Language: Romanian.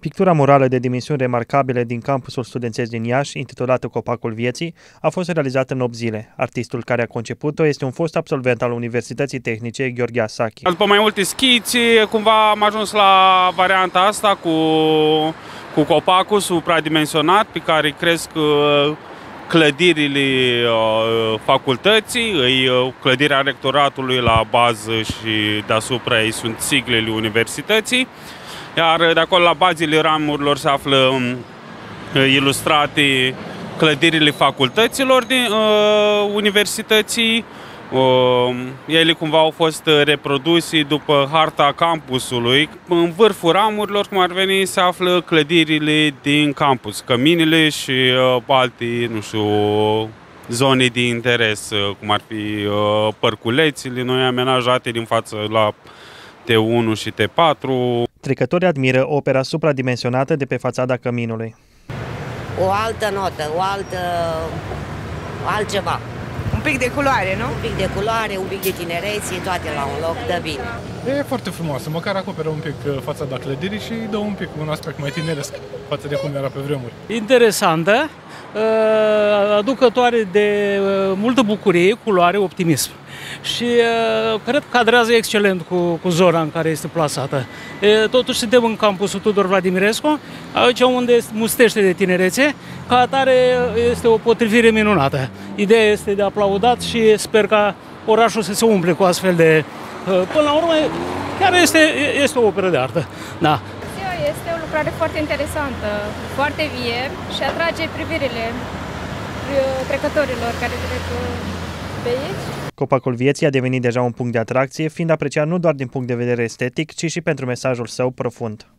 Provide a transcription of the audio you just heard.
Pictura murală de dimensiuni remarcabile din campusul studențesc din Iași, intitulată Copacul Vieții, a fost realizată în 8 zile. Artistul care a conceput-o este un fost absolvent al Universității Tehnice, Gheorghe Asachi. După mai multe schiți, cumva am ajuns la varianta asta cu copacul supradimensionat, pe care cresc clădirile facultății, clădirea rectoratului la bază și deasupra ei sunt siglele universității. Iar de acolo, la bazele ramurilor, se află ilustrate clădirile facultăților din universității. Ele cumva au fost reproduse după harta campusului. În vârful ramurilor, cum ar veni, se află clădirile din campus, căminele și alte, nu știu, zone de interes, cum ar fi părculețile noi amenajate din față la T1 și T4. Trecătorii admiră opera supradimensionată de pe fațada căminului. O altă notă, altceva. Un pic de culoare, nu? Un pic de culoare, un pic de tinerețe, toate la un loc, dă bine. E foarte frumoasă, măcar acoperă un pic fațada clădirii și dă un pic un aspect mai tineresc față de cum era pe vremuri. Interesantă, aducătoare de multă bucurie, culoare, optimism. Și cred că cadrează excelent cu zona în care este plasată. Totuși suntem în campusul Tudor Vladimirescu, aici unde mustește de tinerețe, ca atare este o potrivire minunată. Ideea este de aplaudat și sper ca orașul să se umple cu astfel de... Până la urmă, chiar este o operă de artă. Da. Este o lucrare foarte interesantă, foarte vie și atrage privirile trecătorilor care trec pe aici. Copacul Vieții a devenit deja un punct de atracție, fiind apreciat nu doar din punct de vedere estetic, ci și pentru mesajul său profund.